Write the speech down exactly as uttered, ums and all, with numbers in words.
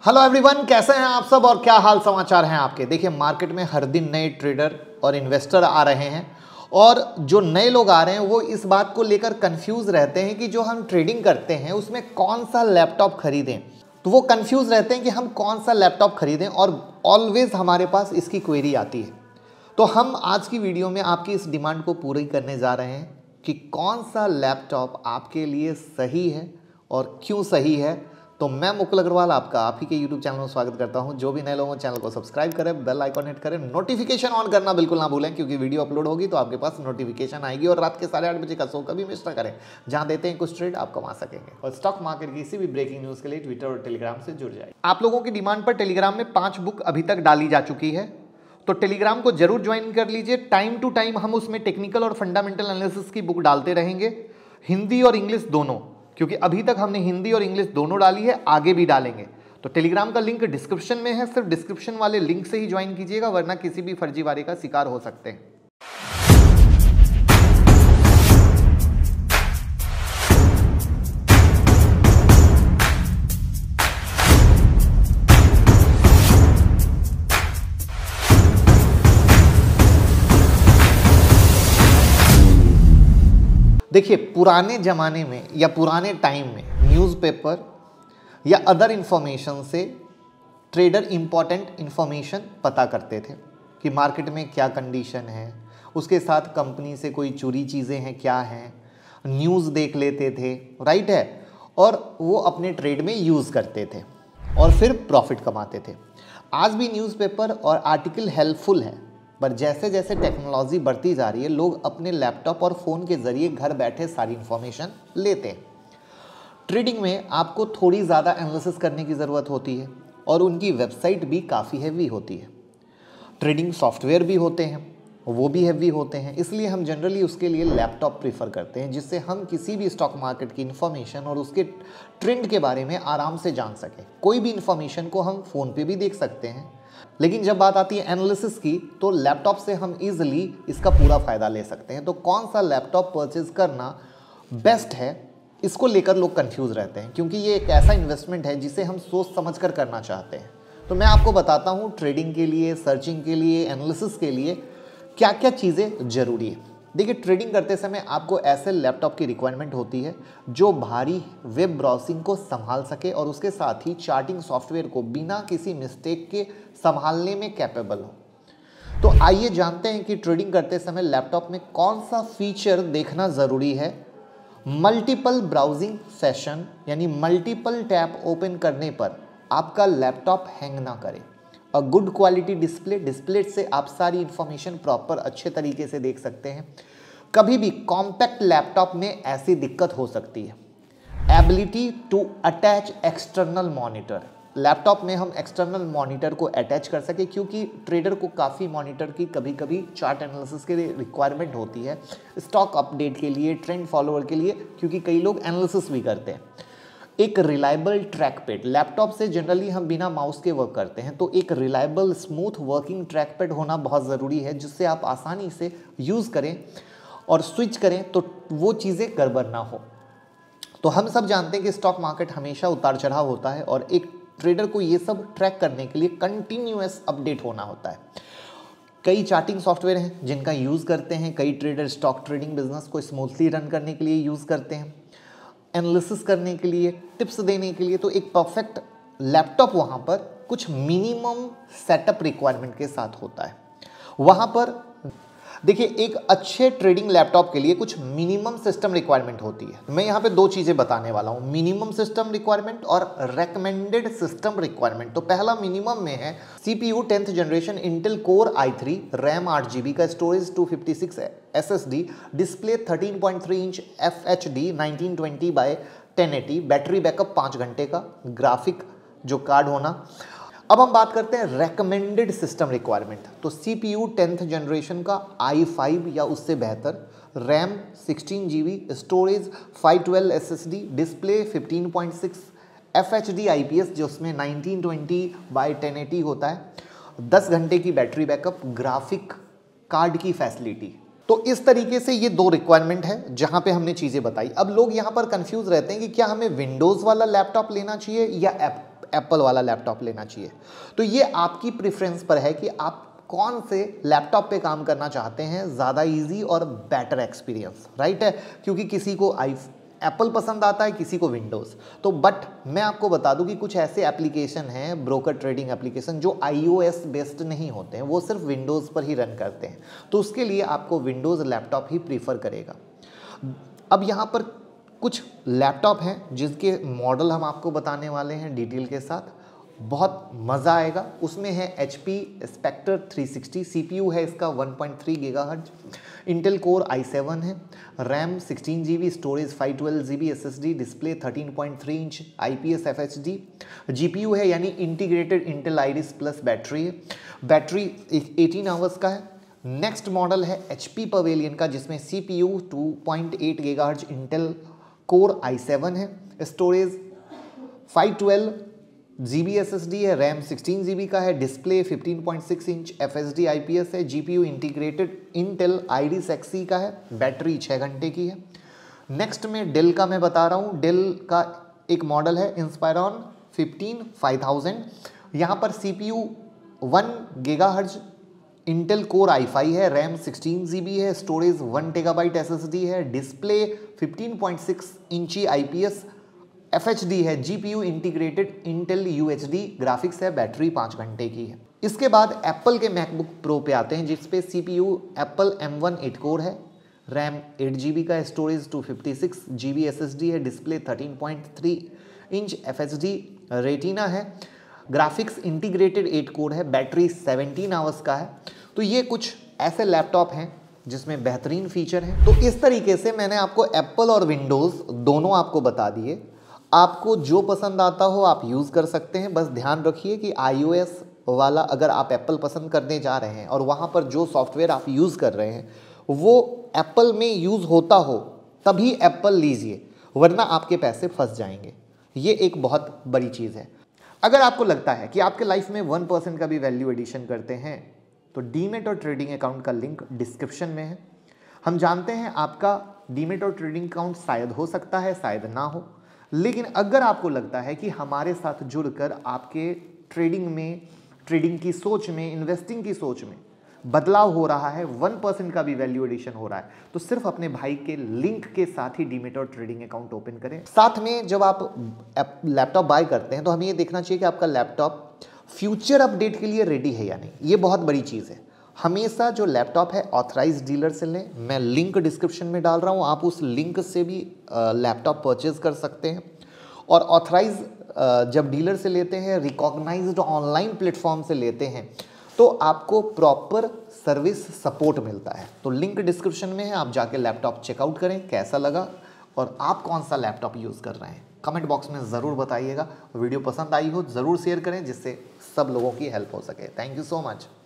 Hello everyone, कैसे हैं आप सब और क्या हाल समाचार हैं आपके। देखिए, मार्केट में हर दिन नए ट्रेडर और इन्वेस्टर आ रहे हैं और जो नए लोग आ रहे हैं वो इस बात को लेकर कंफ्यूज रहते हैं कि जो हम ट्रेडिंग करते हैं उसमें कौन सा लैपटॉप खरीदें। तो वो कंफ्यूज रहते हैं कि हम कौन सा लैपटॉप खरीदें और ऑलवेज हमारे पास इसकी क्वेरी आती है। तो हम आज की वीडियो में आपकी इस डिमांड को पूरी करने जा रहे हैं कि कौन सा लैपटॉप आपके लिए सही है और क्यों सही है। तो मैं मुकुल अग्रवाल आपका आप ही के यूट्यूब चैनल में स्वागत करता हूं। जो भी नए लोगों चैनल को सब्सक्राइब करें, बेल आइकॉन हिट करें, नोटिफिकेशन ऑन करना बिल्कुल ना भूलें क्योंकि वीडियो अपलोड होगी तो आपके पास नोटिफिकेशन आएगी। और रात के साढ़े आठ बजे का शो कभी मिस ना करें, जहां देते हैं कुछ ट्रेड आप कमा सकेंगे। और स्टॉक मार्केट की किसी भी ब्रेकिंग न्यूज के लिए ट्विटर और टेलीग्राम से जुड़ जाए। आप लोगों की डिमांड पर टेलीग्राम में पांच बुक अभी तक डाली जा चुकी है, तो टेलीग्राम को जरूर ज्वाइन कर लीजिए। टाइम टू टाइम हम उसमें टेक्निकल और फंडामेंटल एनालिसिस की बुक डालते रहेंगे, हिंदी और इंग्लिश दोनों, क्योंकि अभी तक हमने हिंदी और इंग्लिश दोनों डाली है, आगे भी डालेंगे। तो टेलीग्राम का लिंक डिस्क्रिप्शन में है, सिर्फ डिस्क्रिप्शन वाले लिंक से ही ज्वाइन कीजिएगा, वरना किसी भी फर्जीवाड़े का शिकार हो सकते हैं। देखिए, पुराने ज़माने में या पुराने टाइम में न्यूज़पेपर या अदर इंफॉर्मेशन से ट्रेडर इम्पॉर्टेंट इंफॉर्मेशन पता करते थे कि मार्केट में क्या कंडीशन है, उसके साथ कंपनी से कोई चोरी चीज़ें हैं क्या हैं, न्यूज़ देख लेते थे, राइट है, और वो अपने ट्रेड में यूज़ करते थे और फिर प्रॉफिट कमाते थे। आज भी न्यूज़पेपर और आर्टिकल हेल्पफुल है, पर जैसे जैसे टेक्नोलॉजी बढ़ती जा रही है लोग अपने लैपटॉप और फ़ोन के ज़रिए घर बैठे सारी इन्फॉर्मेशन लेते हैं। ट्रेडिंग में आपको थोड़ी ज़्यादा एनालिसिस करने की ज़रूरत होती है और उनकी वेबसाइट भी काफ़ी हैवी होती है। ट्रेडिंग सॉफ्टवेयर भी होते हैं, वो भी हैवी होते हैं, इसलिए हम जनरली उसके लिए लैपटॉप प्रीफर करते हैं, जिससे हम किसी भी स्टॉक मार्केट की इन्फॉर्मेशन और उसके ट्रेंड के बारे में आराम से जान सकें। कोई भी इन्फॉर्मेशन को हम फ़ोन पे भी देख सकते हैं, लेकिन जब बात आती है एनालिसिस की तो लैपटॉप से हम इजीली इसका पूरा फ़ायदा ले सकते हैं। तो कौन सा लैपटॉप परचेज करना बेस्ट है, इसको लेकर लोग कंफ्यूज रहते हैं, क्योंकि ये एक ऐसा इन्वेस्टमेंट है जिसे हम सोच समझ कर करना चाहते हैं। तो मैं आपको बताता हूँ ट्रेडिंग के लिए, सर्चिंग के लिए, एनालिसिस के लिए क्या क्या चीज़ें ज़रूरी है। देखिए, ट्रेडिंग करते समय आपको ऐसे लैपटॉप की रिक्वायरमेंट होती है जो भारी वेब ब्राउजिंग को संभाल सके और उसके साथ ही चार्टिंग सॉफ्टवेयर को बिना किसी मिस्टेक के संभालने में कैपेबल हो। तो आइए जानते हैं कि ट्रेडिंग करते समय लैपटॉप में कौन सा फीचर देखना ज़रूरी है। मल्टीपल ब्राउजिंग सेशन यानी मल्टीपल टैब ओपन करने पर आपका लैपटॉप हैंग ना करे। A good quality display display से आप सारी इंफॉर्मेशन प्रॉपर अच्छे तरीके से देख सकते हैं। कभी भी कॉम्पैक्ट लैपटॉप में ऐसी दिक्कत हो सकती है। Ability to attach external monitor, laptop में हम एक्सटर्नल मॉनिटर को अटैच कर सके, क्योंकि ट्रेडर को काफ़ी मॉनिटर की कभी कभी चार्ट एनालिसिस के लिए रिक्वायरमेंट होती है, स्टॉक अपडेट के लिए, ट्रेंड फॉलोअर के लिए, क्योंकि कई लोग एनालिसिस भी करते हैं। एक रिलायबल ट्रैक पैड, लैपटॉप से जनरली हम बिना माउस के वर्क करते हैं, तो एक reliable smooth working track pad होना बहुत ज़रूरी है, जिससे आप आसानी से यूज़ करें और स्विच करें तो वो चीज़ें गड़बड़ ना हो। तो हम सब जानते हैं कि स्टॉक मार्केट हमेशा उतार चढ़ाव होता है और एक ट्रेडर को ये सब ट्रैक करने के लिए कंटिन्यूअस अपडेट होना होता है। कई चार्टिंग सॉफ्टवेयर हैं जिनका यूज़ करते हैं, कई ट्रेडर स्टॉक ट्रेडिंग बिजनेस को स्मूथली रन करने के लिए यूज़ करते हैं, एनालिसिस करने के लिए, टिप्स देने के लिए। तो एक परफेक्ट लैपटॉप वहाँ पर कुछ मिनिमम सेटअप रिक्वायरमेंट के साथ होता है। वहाँ पर देखिए, एक अच्छे ट्रेडिंग लैपटॉप के लिए कुछ मिनिमम सिस्टम रिक्वायरमेंट होती है। मैं यहाँ पे दो चीज़ें बताने वाला हूँ, मिनिमम सिस्टम रिक्वायरमेंट और रेकमेंडेड सिस्टम रिक्वायरमेंट। तो पहला मिनिमम में है CPU tenth generation Intel Core I three, RAM आठ जी बी का, storage two fifty six S S D, display thirteen point three inch F H D nineteen twenty by ten eighty, battery backup पाँच घंटे का, graphic जो card होना। अब हम बात करते हैं रेकमेंडेड सिस्टम रिक्वायरमेंट। तो सीपीयू टेंथ जनरेशन का आई फाइव या उससे बेहतर, RAM sixteen G B, storage five twelve S S D, display fifteen point six F H D I P S जो उसमें nineteen twenty by ten eighty होता है, दस घंटे की बैटरी बैकअप, ग्राफिक कार्ड की फैसिलिटी। तो इस तरीके से ये दो रिक्वायरमेंट है जहां पे हमने चीजें बताई। अब लोग यहां पर कंफ्यूज रहते हैं कि क्या हमें विंडोज वाला लैपटॉप लेना चाहिए या एप्पल वाला लैपटॉप लेना चाहिए। तो ये आपकी प्रेफरेंस पर है कि आप कौन से लैपटॉप पे काम करना चाहते हैं, ज़्यादा इजी और बेटर एक्सपीरियंस, राइट है। क्योंकि किसी को आई एप्पल पसंद आता है, किसी को विंडोज़। तो बट मैं आपको बता दूं कि कुछ ऐसे एप्लीकेशन हैं, ब्रोकर ट्रेडिंग एप्लीकेशन, जो आईओएस बेस्ड नहीं होते हैं, वो सिर्फ विंडोज़ पर ही रन करते हैं। तो उसके लिए आपको विंडोज़ लैपटॉप ही प्रीफर करेगा। अब यहाँ पर कुछ लैपटॉप हैं जिसके मॉडल हम आपको बताने वाले हैं डिटेल के साथ, बहुत मज़ा आएगा। उसमें है H P Spectre three sixty, CPU है इसका one point three gigahertz, Intel Core I seven है, RAM sixteen G B, storage five twelve G B SSD, display thirteen point three inch IPS FHD, GPU है यानी integrated Intel Iris plus battery है, battery eighteen hours का है। Next model है H P Pavilion का, जिसमें CPU two point eight gigahertz, Intel Core I seven है, storage five twelve G B S S D है, रैम सिक्सटीन जी बी का है, display fifteen point six inch F H D I P S है, GPU integrated Intel Iris Xe का है, battery छः घंटे की है। नेक्स्ट में डेल का मैं बता रहा हूँ, डेल का एक मॉडल है इंस्पायरॉन फिफ्टीन फाइव थाउजेंड, यहाँ पर CPU one gigahertz, Intel Core I five है, रैम सिक्सटीन जी बी है, storage one terabyte S S D है, display fifteen point six inch I P S F H D है, GPU integrated Intel U H D graphics है, battery पाँच घंटे की है। इसके बाद एप्पल के मैकबुक प्रो पे आते हैं, जिस पे CPU Apple M one eight core है, रैम एट जी बी का है, storage two fifty six G B S S D है, display thirteen point three inch F H D Retina है, ग्राफिक्स इंटीग्रेटेड एट कोर है, battery seventeen hours का है। तो ये कुछ ऐसे लैपटॉप हैं जिसमें बेहतरीन फीचर हैं। तो इस तरीके से मैंने आपको एप्पल और विंडोज़ दोनों आपको बता दिए। आपको जो पसंद आता हो आप यूज़ कर सकते हैं। बस ध्यान रखिए कि आईओएस वाला अगर आप एप्पल पसंद करने जा रहे हैं और वहाँ पर जो सॉफ्टवेयर आप यूज़ कर रहे हैं वो एप्पल में यूज़ होता हो, तभी एप्पल लीजिए, वरना आपके पैसे फंस जाएंगे। ये एक बहुत बड़ी चीज़ है। अगर आपको लगता है कि आपके लाइफ में वन परसेंट का भी वैल्यू एडिशन करते हैं, तो डीमेट और ट्रेडिंग अकाउंट का लिंक डिस्क्रिप्शन में है। हम जानते हैं आपका डीमेट और ट्रेडिंग अकाउंट शायद हो सकता है, शायद ना हो, लेकिन अगर आपको लगता है कि हमारे साथ जुड़कर आपके ट्रेडिंग में, ट्रेडिंग की सोच में, इन्वेस्टिंग की सोच में बदलाव हो रहा है, वन परसेंट का भी वैल्यू एडिशन हो रहा है, तो सिर्फ अपने भाई के लिंक के साथ ही डीमेट और ट्रेडिंग अकाउंट ओपन करें। साथ में जब आप लैपटॉप बाय करते हैं तो हमें ये देखना चाहिए कि आपका लैपटॉप फ्यूचर अपडेट के लिए रेडी है या नहीं। ये बहुत बड़ी चीज़ है। हमेशा जो लैपटॉप है ऑथराइज डीलर से लें। मैं लिंक डिस्क्रिप्शन में डाल रहा हूँ, आप उस लिंक से भी लैपटॉप परचेज कर सकते हैं। और ऑथराइज जब डीलर से लेते हैं, रिकॉग्नाइज्ड ऑनलाइन प्लेटफॉर्म से लेते हैं, तो आपको प्रॉपर सर्विस सपोर्ट मिलता है। तो लिंक डिस्क्रिप्शन में है, आप जाके लैपटॉप चेकआउट करें कैसा लगा और आप कौन सा लैपटॉप यूज़ कर रहे हैं। कमेंट बॉक्स में ज़रूर बताइएगा। वीडियो पसंद आई हो ज़रूर शेयर करें, जिससे सब लोगों की हेल्प हो सके। Thank you so much.